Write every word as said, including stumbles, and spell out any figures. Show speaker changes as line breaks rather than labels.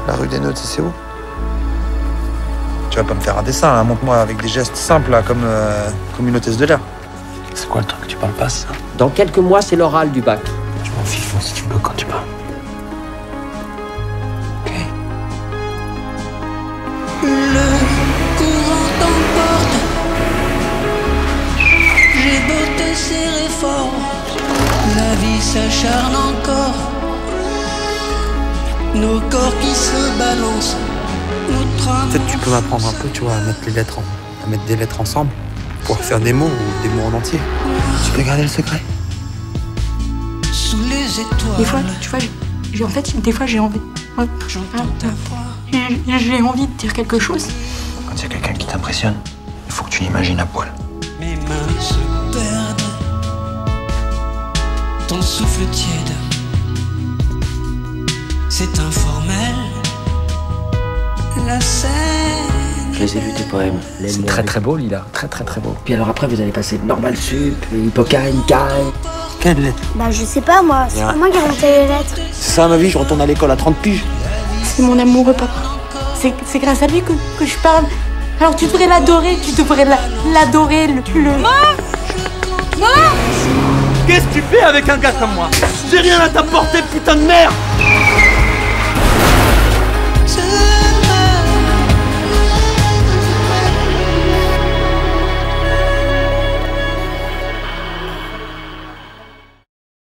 La rue des Neutres, c'est où?
Tu vas pas me faire un dessin, hein. Montre-moi avec des gestes simples, là, comme, euh, comme une hôtesse de l'air.
C'est quoi le truc? Tu parles pas, ça?
Dans quelques mois, c'est l'oral du bac.
Je m'en fiche, si tu peux quand tu parles. Ok.
Le courant t'emporte. J'ai beau te serrer fort, la vie s'acharne encore. Nos corps qui se balancent, nous tremblons.
Peut-être tu peux m'apprendre un peu, tu vois, à mettre les lettres, en... à mettre des lettres ensemble, pour faire des mots ou des mots en entier. Tu peux garder le secret?
Sous les étoiles.
Des fois, tu vois, j'ai, en fait, des fois j'ai envie. Ouais.
J'entends ta voix.
J'ai, j'ai envie de dire quelque chose.
Quand il y a quelqu'un qui t'impressionne, il faut que tu l'imagines à poil.
Mes mains se perdent. Ton souffle tiède. C'est informel. La scène.
Je les ai lus tes poèmes.
C'est très très beau, Lila. Très très très beau.
Puis alors après, vous allez passer normal sup, hippocagne, Icaille.
Quelle lettre?
Bah je sais pas moi, c'est pas moi qui ai inventé les lettres.
C'est ça ma vie, je retourne à l'école à trente piges.
C'est mon amoureux papa. C'est, c'est grâce à lui que, que je parle. Alors tu devrais l'adorer, tu devrais la, l'adorer, le... le...
Qu'est-ce que tu fais avec un gars comme moi? J'ai rien à t'apporter, putain de merde!